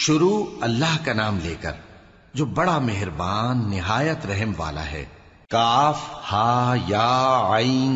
شروع اللہ کا نام لے کر جو بڑا مہربان نہایت رحم والا ہے۔ کاف ہا یا عین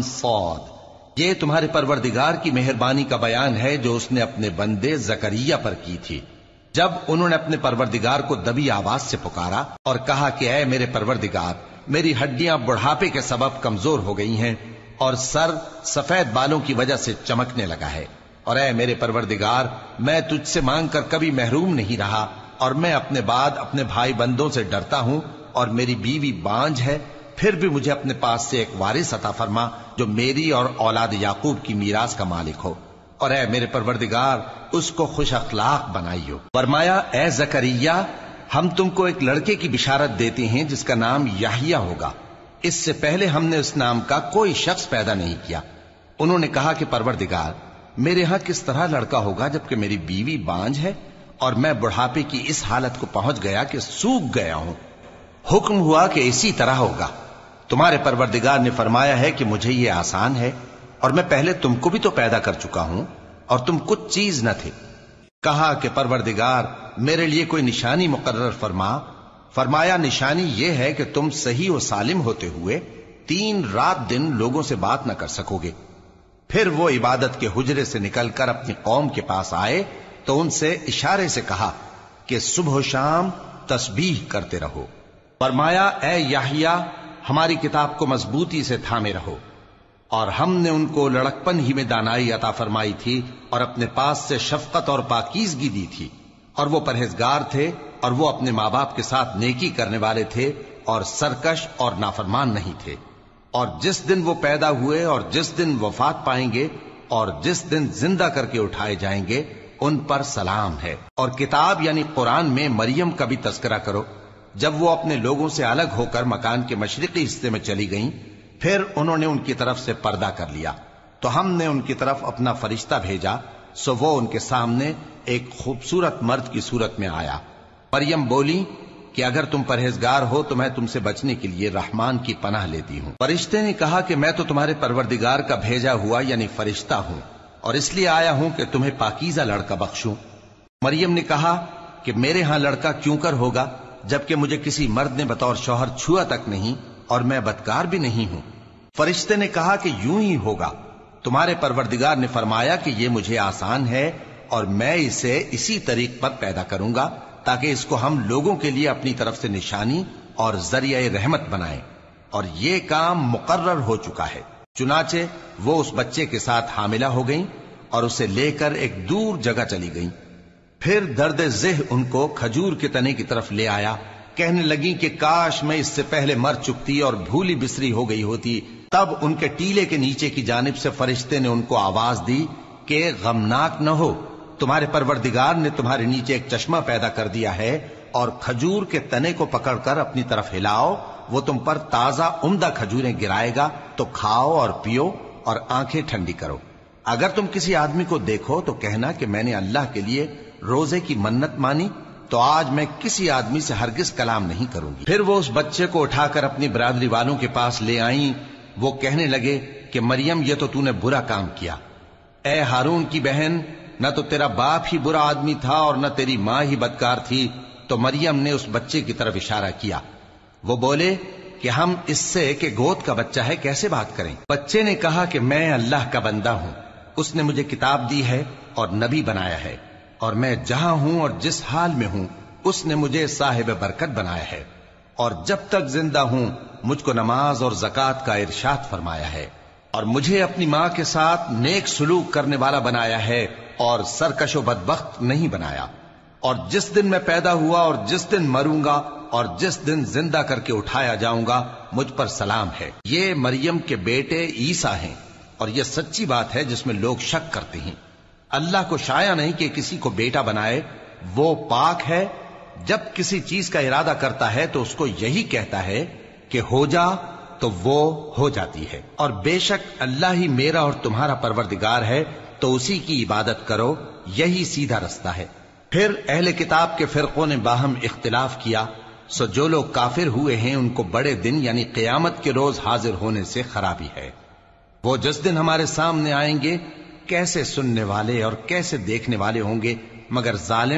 صاد، یہ تمہارے پروردگار کی مہربانی کا بیان ہے جو اس نے اپنے بندے زکریا پر کی تھی جب انہوں نے اپنے پروردگار کو دبی آواز سے پکارا اور کہا کہ اے میرے پروردگار، میری ہڈیاں بڑھاپے کے سبب کمزور ہو گئی ہیں اور سر سفید بالوں کی وجہ سے چمکنے لگا ہے، اور اے میرے پروردگار، میں تجھ سے مانگ کر کبھی محروم نہیں رہا، اور میں اپنے بعد اپنے بھائی بندوں سے ڈرتا ہوں، اور میری بیوی بانجھ ہے، پھر بھی مجھے اپنے پاس سے ایک وارث عطا فرما جو میری اور اولاد یعقوب کی میراث کا مالک ہو، اور اے میرے پروردگار، اس کو خوش اخلاق بنائیو۔ فرمایا اے زکریا، ہم تم کو ایک لڑکے کی بشارت دیتے ہیں جس کا نام یحییٰ ہوگا، اس سے پہلے ہم نے اس نام کا کوئی شخص پیدا نہیں کیا۔ انہوں نے کہا کہ پروردگار، میرے ہاں کس طرح لڑکا ہوگا جبکہ میری بیوی بانجھ ہے اور میں بڑھاپے کی اس حالت کو پہنچ گیا کہ سوکھ گیا ہوں؟ حکم ہوا کہ اسی طرح ہوگا۔ تمہارے پروردگار نے فرمایا ہے کہ مجھے یہ آسان ہے، اور میں پہلے تم کو بھی تو پیدا کر چکا ہوں اور تم کچھ چیز نہ تھے۔ کہا کہ پروردگار، میرے لیے کوئی نشانی مقرر فرما۔ فرمایا نشانی یہ ہے کہ تم صحیح و سالم ہوتے ہوئے 3 رات دن لوگوں سے بات نہ کر سکو گے۔ پھر وہ عبادت کے حجرے سے نکل کر اپنی قوم کے پاس آئے تو ان سے اشارے سے کہا کہ صبح و شام تسبیح کرتے رہو۔ فرمایا اے یحییٰ، ہماری کتاب کو مضبوطی سے تھامے رہو، اور ہم نے ان کو لڑکپن ہی میں دانائی عطا فرمائی تھی اور اپنے پاس سے شفقت اور پاکیزگی دی تھی، اور وہ پرہیزگار تھے اور وہ اپنے ماں باپ کے ساتھ نیکی کرنے والے تھے اور سرکش اور نافرمان نہیں تھے۔ اور جس دن وہ پیدا ہوئے اور جس دن وفات پائیں گے اور جس دن زندہ کر کے اٹھائے جائیں گے ان پر سلام ہے۔ اور کتاب یعنی قرآن میں مریم کا بھی تذکرہ کرو، جب وہ اپنے لوگوں سے الگ ہو کر مکان کے مشرقی حصے میں چلی گئیں، پھر انہوں نے ان کی طرف سے پردہ کر لیا تو ہم نے ان کی طرف اپنا فرشتہ بھیجا، سو وہ ان کے سامنے ایک خوبصورت مرد کی صورت میں آیا۔ مریم بولی کہ اگر تم پرہیزگار ہو تو میں تم سے بچنے کے لیے رحمان کی پناہ لیتی ہوں۔ فرشتے نے کہا کہ میں تو تمہارے پروردگار کا بھیجا ہوا یعنی فرشتہ ہوں، اور اس لیے آیا ہوں کہ تمہیں پاکیزہ لڑکا بخشوں۔ مریم نے کہا کہ میرے ہاں لڑکا کیوں کر ہوگا جبکہ مجھے کسی مرد نے بطور شوہر چھوا تک نہیں اور میں بدکار بھی نہیں ہوں۔ فرشتے نے کہا کہ یوں ہی ہوگا، تمہارے پروردگار نے فرمایا کہ یہ مجھے آسان ہے اور میں اسے اسی طریق پر پیدا کروں گا تاکہ اس کو ہم لوگوں کے لیے اپنی طرف سے نشانی اور ذریعہ رحمت بنائیں، اور یہ کام مقرر ہو چکا ہے۔ چنانچہ وہ اس بچے کے ساتھ حاملہ ہو گئیں اور اسے لے کر ایک دور جگہ چلی گئیں۔ پھر درد ذہ ان کو کھجور کے تنے کی طرف لے آیا، کہنے لگی کہ کاش میں اس سے پہلے مر چکتی اور بھولی بسری ہو گئی ہوتی۔ تب ان کے ٹیلے کے نیچے کی جانب سے فرشتے نے ان کو آواز دی کہ غمناک نہ ہو، تمہارے پروردگار نے تمہارے نیچے ایک چشمہ پیدا کر دیا ہے، اور کھجور کے تنے کو پکڑ کر اپنی طرف ہلاؤ، وہ تم پر تازہ عمدہ کھجوریں گرائے گا، تو کھاؤ اور پیو اور آنکھیں ٹھنڈی کرو۔ اگر تم کسی آدمی کو دیکھو تو کہنا کہ میں نے اللہ کے لیے روزے کی منت مانی، تو آج میں کسی آدمی سے ہرگز کلام نہیں کروں گی۔ پھر وہ اس بچے کو اٹھا کر اپنی برادری والوں کے پاس لے آئیں۔ وہ کہنے لگے کہ مریم، یہ تو نے برا کام کیا۔ اے ہارون کی بہن، نہ تو تیرا باپ ہی برا آدمی تھا اور نہ تیری ماں ہی بدکار تھی۔ تو مریم نے اس بچے کی طرف اشارہ کیا۔ وہ بولے کہ ہم اس سے کہ گود کا بچہ ہے کیسے بات کریں؟ بچے نے کہا کہ میں اللہ کا بندہ ہوں، اس نے مجھے کتاب دی ہے اور نبی بنایا ہے، اور میں جہاں ہوں اور جس حال میں ہوں اس نے مجھے صاحب برکت بنایا ہے، اور جب تک زندہ ہوں مجھ کو نماز اور زکوٰۃ کا ارشاد فرمایا ہے، اور مجھے اپنی ماں کے ساتھ نیک سلوک کرنے والا بنایا ہے اور سرکش و بدبخت نہیں بنایا، اور جس دن میں پیدا ہوا اور جس دن مروں گا اور جس دن زندہ کر کے اٹھایا جاؤں گا مجھ پر سلام ہے۔ یہ مریم کے بیٹے عیسیٰ ہیں، اور یہ سچی بات ہے جس میں لوگ شک کرتے ہیں۔ اللہ کو شایع نہیں کہ کسی کو بیٹا بنائے، وہ پاک ہے، جب کسی چیز کا ارادہ کرتا ہے تو اس کو یہی کہتا ہے کہ ہو جا تو وہ ہو جاتی ہے، اور بے شک اللہ ہی میرا اور تمہارا پروردگار ہے، تو اسی کی عبادت کرو، یہی سیدھا رستہ ہے۔ پھر اہل کتاب کے فرقوں نے باہم اختلاف کیا، سو جو لوگ کافر ہوئے ہیں ان کو بڑے دن یعنی قیامت کے روز حاضر ہونے سے خرابی ہے۔ وہ جس دن ہمارے سامنے آئیں گے کیسے سننے والے اور کیسے دیکھنے والے ہوں گے، مگر ظالم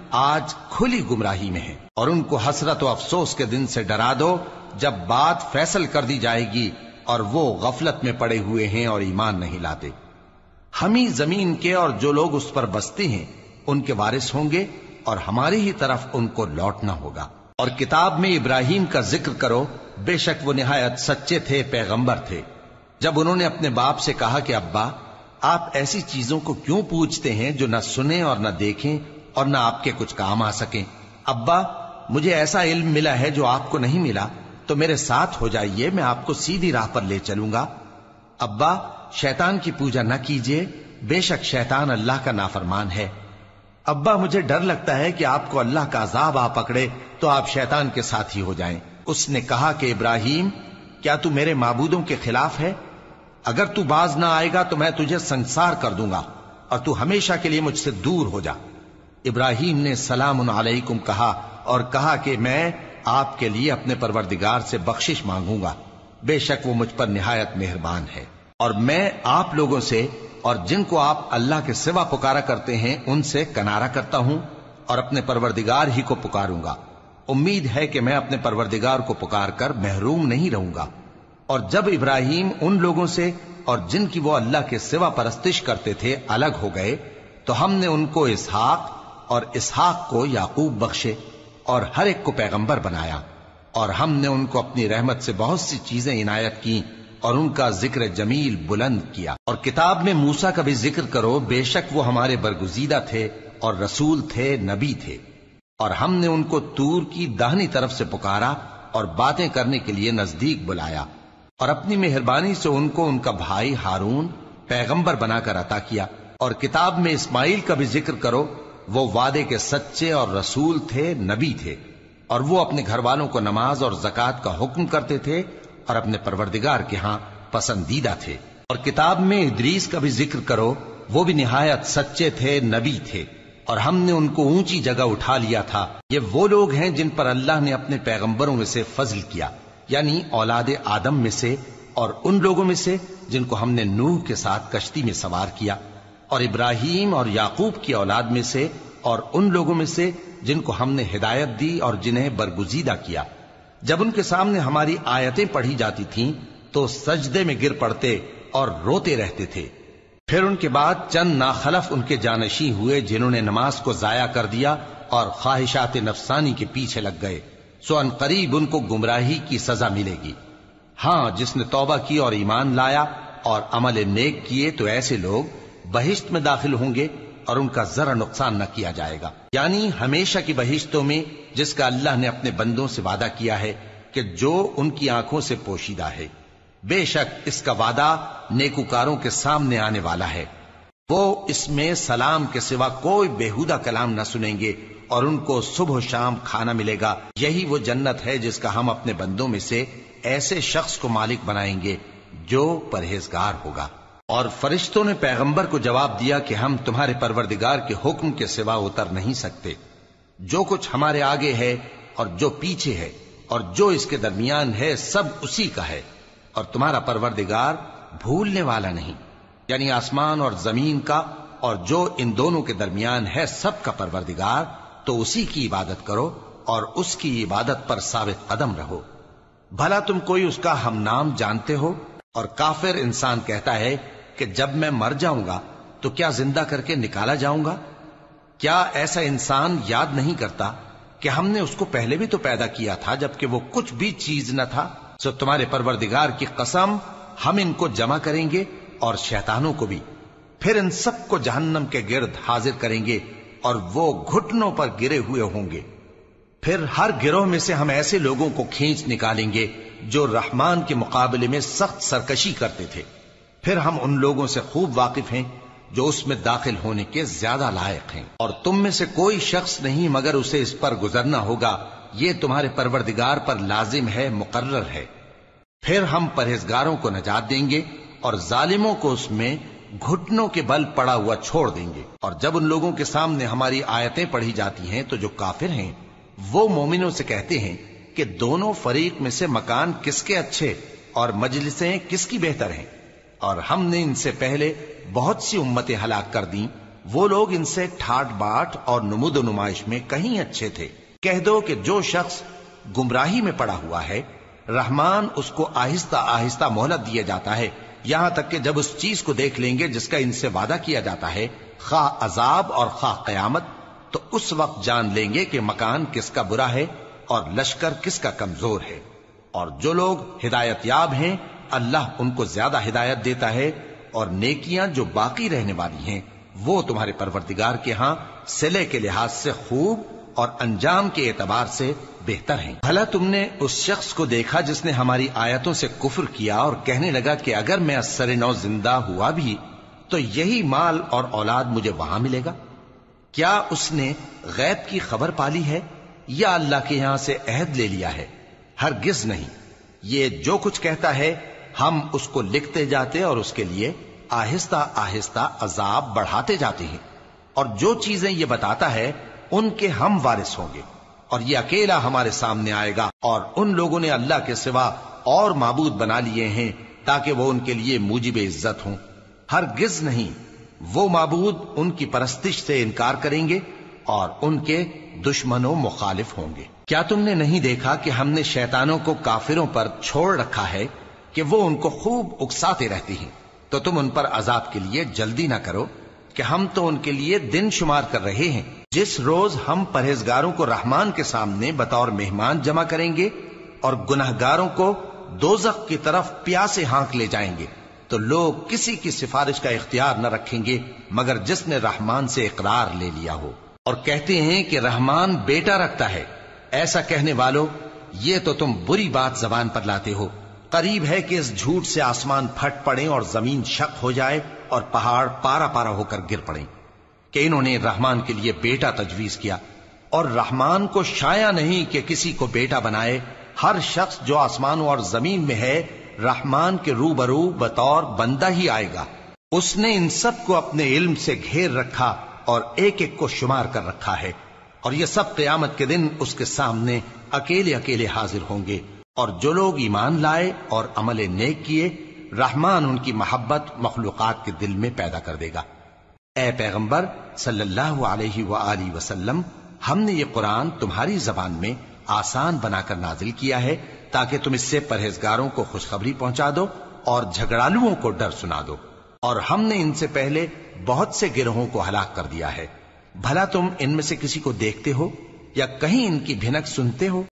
آج کھلی گمراہی میں ہیں، اور ان کو حسرت و افسوس کے دن سے ڈرا دو جب بات فیصل کر دی جائے گی اور وہ غفلت میں پڑے ہوئے ہیں اور ایمان نہیں لاتے۔ ہم ہی زمین کے اور جو لوگ اس پر بستے ہیں ان کے وارث ہوں گے، اور ہماری ہی طرف ان کو لوٹنا ہوگا۔ اور کتاب میں ابراہیم کا ذکر کرو، بے شک وہ نہایت سچے تھے، پیغمبر تھے۔ جب انہوں نے اپنے باپ سے کہا کہ ابا، آپ ایسی چیزوں کو کیوں پوچھتے ہیں جو نہ سنیں اور نہ دیکھیں اور نہ آپ کے کچھ کام آ سکیں؟ ابا، مجھے ایسا علم ملا ہے جو آپ کو نہیں ملا، تو میرے ساتھ ہو جائیے، میں آپ کو سیدھی راہ پر لے چلوں گا۔ ابا، شیطان کی پوجا نہ کیجیے، بے شک شیطان اللہ کا نافرمان ہے۔ ابا، مجھے ڈر لگتا ہے کہ آپ کو اللہ کا عذاب آ پکڑے تو آپ شیطان کے ساتھی ہو جائیں۔ اس نے کہا کہ ابراہیم، کیا تو میرے معبودوں کے خلاف ہے؟ اگر تو باز نہ آئے گا تو میں تجھے سنسار کر دوں گا، اور تو ہمیشہ کے لیے مجھ سے دور ہو جا۔ ابراہیم نے سلام علیکم کہا اور کہا کہ میں آپ کے لیے اپنے پروردگار سے بخشش مانگوں گا، بے شک وہ مجھ پر نہایت مہربان ہے۔ اور میں آپ لوگوں سے اور جن کو آپ اللہ کے سوا پکارا کرتے ہیں ان سے کنارہ کرتا ہوں اور اپنے پروردگار ہی کو پکاروں گا۔ امید ہے کہ میں اپنے پروردگار کو پکار کر محروم نہیں رہوں گا۔ اور جب ابراہیم ان لوگوں سے اور جن کی وہ اللہ کے سوا پرستش کرتے تھے الگ ہو گئے تو ہم نے ان کو اسحاق اور اسحاق کو یعقوب بخشے اور ہر ایک کو پیغمبر بنایا، اور ہم نے ان کو اپنی رحمت سے بہت سی چیزیں عنایت کی اور ان کا ذکر جمیل بلند کیا۔ اور کتاب میں موسیٰ کا بھی ذکر کرو، بے شک وہ ہمارے برگزیدہ تھے اور رسول تھے، نبی تھے، اور ہم نے ان کو طور کی داہنی طرف سے پکارا اور باتیں کرنے کے لیے نزدیک بلایا، اور اپنی مہربانی سے ان کو ان کا بھائی ہارون پیغمبر بنا کر عطا کیا۔ اور کتاب میں اسماعیل کا بھی ذکر کرو، وہ وعدے کے سچے اور رسول تھے، نبی تھے، اور وہ اپنے گھر والوں کو نماز اور زکوٰۃ کا حکم کرتے تھے اور اپنے پروردگار کے ہاں پسندیدہ تھے۔ اور کتاب میں ادریس کا بھی ذکر کرو، وہ بھی نہایت سچے تھے، نبی تھے، اور ہم نے ان کو اونچی جگہ اٹھا لیا تھا۔ یہ وہ لوگ ہیں جن پر اللہ نے اپنے پیغمبروں میں سے فضل کیا، یعنی اولاد آدم میں سے، اور ان لوگوں میں سے جن کو ہم نے نوح کے ساتھ کشتی میں سوار کیا، اور ابراہیم اور یعقوب کی اولاد میں سے، اور ان لوگوں میں سے جن کو ہم نے ہدایت دی اور جنہیں برگزیدہ کیا۔ جب ان کے سامنے ہماری آیتیں پڑھی جاتی تھیں تو سجدے میں گر پڑتے اور روتے رہتے تھے۔ پھر ان کے بعد چند ناخلف ان کے جانشین ہوئے جنہوں نے نماز کو ضائع کر دیا اور خواہشات نفسانی کے پیچھے لگ گئے، سو ان قریب ان کو گمراہی کی سزا ملے گی۔ ہاں، جس نے توبہ کی اور ایمان لایا اور عمل نیک کیے تو ایسے لوگ بہشت میں داخل ہوں گے اور ان کا ذرا نقصان نہ کیا جائے گا، یعنی ہمیشہ کی بہشتوں میں جس کا اللہ نے اپنے بندوں سے وعدہ کیا ہے کہ جو ان کی آنکھوں سے پوشیدہ ہے۔ بے شک اس کا وعدہ نیکوکاروں کے سامنے آنے والا ہے، وہ اس میں سلام کے سوا کوئی بیہودہ کلام نہ سنیں گے، اور ان کو صبح و شام کھانا ملے گا۔ یہی وہ جنت ہے جس کا ہم اپنے بندوں میں سے ایسے شخص کو مالک بنائیں گے جو پرہیزگار ہوگا۔ اور فرشتوں نے پیغمبر کو جواب دیا کہ ہم تمہارے پروردگار کے حکم کے سوا اتر نہیں سکتے۔ جو کچھ ہمارے آگے ہے اور جو پیچھے ہے اور جو اس کے درمیان ہے سب اسی کا ہے، اور تمہارا پروردگار بھولنے والا نہیں، یعنی آسمان اور زمین کا اور جو ان دونوں کے درمیان ہے سب کا پروردگار، تو اسی کی عبادت کرو اور اس کی عبادت پر ثابت قدم رہو۔ بھلا تم کوئی اس کا ہم نام جانتے ہو؟ اور کافر انسان کہتا ہے کہ جب میں مر جاؤں گا تو کیا زندہ کر کے نکالا جاؤں گا؟ کیا ایسا انسان یاد نہیں کرتا کہ ہم نے اس کو پہلے بھی تو پیدا کیا تھا جبکہ وہ کچھ بھی چیز نہ تھا؟ سو تمہارے پروردگار کی قسم، ہم ان کو جمع کریں گے اور شیطانوں کو بھی، پھر ان سب کو جہنم کے گرد حاضر کریں گے اور وہ گھٹنوں پر گرے ہوئے ہوں گے۔ پھر ہر گروہ میں سے ہم ایسے لوگوں کو کھینچ نکالیں گے جو رحمان کے مقابلے میں سخت سرکشی کرتے تھے، پھر ہم ان لوگوں سے خوب واقف ہیں جو اس میں داخل ہونے کے زیادہ لائق ہیں، اور تم میں سے کوئی شخص نہیں مگر اسے اس پر گزرنا ہوگا، یہ تمہارے پروردگار پر لازم ہے، مقرر ہے۔ پھر ہم پرہیزگاروں کو نجات دیں گے اور ظالموں کو اس میں گھٹنوں کے بل پڑا ہوا چھوڑ دیں گے۔ اور جب ان لوگوں کے سامنے ہماری آیتیں پڑھی جاتی ہیں تو جو کافر ہیں وہ مومنوں سے کہتے ہیں کہ دونوں فریق میں سے مکان کس کے اچھے اور مجلسیں کس کی بہتر ہیں، اور ہم نے ان سے پہلے بہت سی امتیں ہلاک کر دیں وہ لوگ ان سے ٹھاٹ باٹ اور نمود و نمائش میں کہیں اچھے تھے۔ کہہ دو کہ جو شخص گمراہی میں پڑا ہوا ہے، رحمان اس کو آہستہ آہستہ مہلت دیا جاتا ہے، یہاں تک کہ جب اس چیز کو دیکھ لیں گے جس کا ان سے وعدہ کیا جاتا ہے، خواہ عذاب اور خواہ قیامت، تو اس وقت جان لیں گے کہ مکان کس کا برا ہے اور لشکر کس کا کمزور ہے۔ اور جو لوگ ہدایت یاب ہیں اللہ ان کو زیادہ ہدایت دیتا ہے، اور نیکیاں جو باقی رہنے والی ہیں وہ تمہارے پروردگار کے ہاں صلے کے لحاظ سے خوب اور انجام کے اعتبار سے بہتر ہیں۔ بھلا تم نے اس شخص کو دیکھا جس نے ہماری آیتوں سے کفر کیا اور کہنے لگا کہ اگر میں اثر نو زندہ ہوا بھی تو یہی مال اور اولاد مجھے وہاں ملے گا؟ کیا اس نے غیب کی خبر پالی ہے یا اللہ کے یہاں سے عہد لے لیا ہے؟ ہرگز نہیں، یہ جو کچھ کہتا ہے ہم اس کو لکھتے جاتے اور اس کے لیے آہستہ آہستہ عذاب بڑھاتے جاتے ہیں، اور جو چیزیں یہ بتاتا ہے ان کے ہم وارث ہوں گے، اور یہ اکیلا ہمارے سامنے آئے گا۔ اور ان لوگوں نے اللہ کے سوا اور معبود بنا لیے ہیں تاکہ وہ ان کے لیے موجب عزت ہوں۔ ہرگز نہیں، وہ معبود ان کی پرستش سے انکار کریں گے اور ان کے دشمن و مخالف ہوں گے۔ کیا تم نے نہیں دیکھا کہ ہم نے شیطانوں کو کافروں پر چھوڑ رکھا ہے کہ وہ ان کو خوب اکساتے رہتے ہیں؟ تو تم ان پر عذاب کے لیے جلدی نہ کرو کہ ہم تو ان کے لیے دن شمار کر رہے ہیں۔ جس روز ہم پرہیزگاروں کو رحمان کے سامنے بطور مہمان جمع کریں گے اور گناہگاروں کو دوزخ کی طرف پیاسے ہانک لے جائیں گے، تو لوگ کسی کی سفارش کا اختیار نہ رکھیں گے مگر جس نے رحمان سے اقرار لے لیا ہو۔ اور کہتے ہیں کہ رحمان بیٹا رکھتا ہے۔ ایسا کہنے والوں، یہ تو تم بری بات زبان پر لاتے ہو۔ قریب ہے کہ اس جھوٹ سے آسمان پھٹ پڑے اور زمین شق ہو جائے اور پہاڑ پارا پارا ہو کر گر پڑیں کہ انہوں نے رحمان کے لیے بیٹا تجویز کیا، اور رحمان کو شایع نہیں کہ کسی کو بیٹا بنائے۔ ہر شخص جو آسمانوں اور زمین میں ہے رحمان کے روبرو بطور بندہ ہی آئے گا۔ اس نے ان سب کو اپنے علم سے گھیر رکھا اور ایک ایک کو شمار کر رکھا ہے، اور یہ سب قیامت کے دن اس کے سامنے اکیلے اکیلے حاضر ہوں گے۔ اور جو لوگ ایمان لائے اور عمل نیک کیے، رحمان ان کی محبت مخلوقات کے دل میں پیدا کر دے گا۔ اے پیغمبر صلی اللہ علیہ وآلہ وسلم، ہم نے یہ قرآن تمہاری زبان میں آسان بنا کر نازل کیا ہے تاکہ تم اس سے پرہیزگاروں کو خوشخبری پہنچا دو اور جھگڑالوؤں کو ڈر سنا دو۔ اور ہم نے ان سے پہلے بہت سے گروہوں کو ہلاک کر دیا ہے۔ بھلا تم ان میں سے کسی کو دیکھتے ہو یا کہیں ان کی بھنک سنتے ہو؟